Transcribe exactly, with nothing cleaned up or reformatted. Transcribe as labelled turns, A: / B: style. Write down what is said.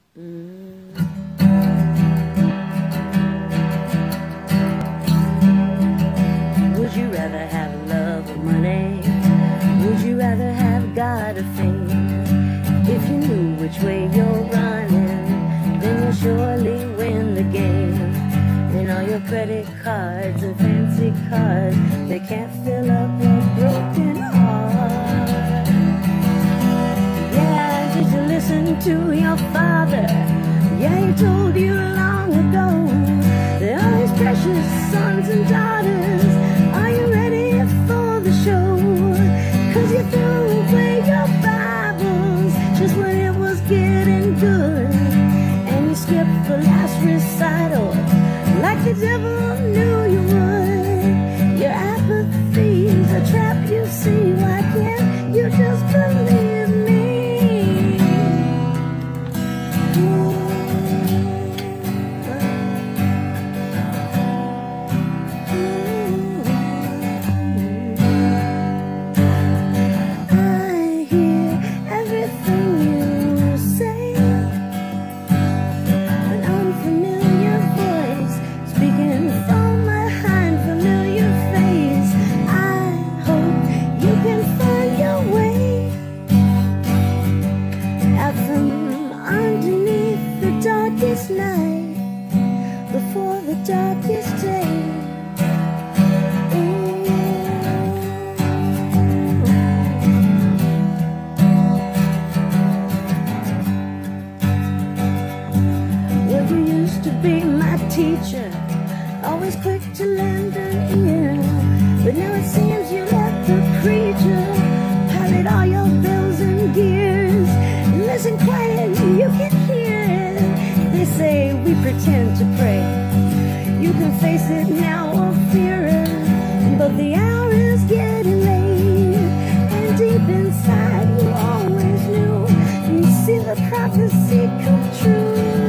A: Mm. Would you rather have love or money? Would you rather have God or fame? If you knew which way you're running, then you'll surely win the game. And all your credit cards and fancy cars, they can't fill up your broken heart. Yeah, did you listen to your father? Yeah, he told you long ago that all his precious sons and daughters, are you ready for the show? Cause you threw away your Bibles just when it was getting good, and you skipped the last recital like the devil knew you would. Your apathy's a trap, you see. Why can't you just believe me? I hear everything you say, an unfamiliar voice speaking from behind familiar face. I hope you can find your way out from underneath the darkest night before the darkest day. Well, you used to be my teacher, always quick to lend an ear, but now it seems you let the preacher pilot all your bells and gears. Listen quiet, you can hear it. They say we pretend to pray. You can face it now or fear it, but the hour is getting late, and deep inside you always knew you'd see the prophecy come true.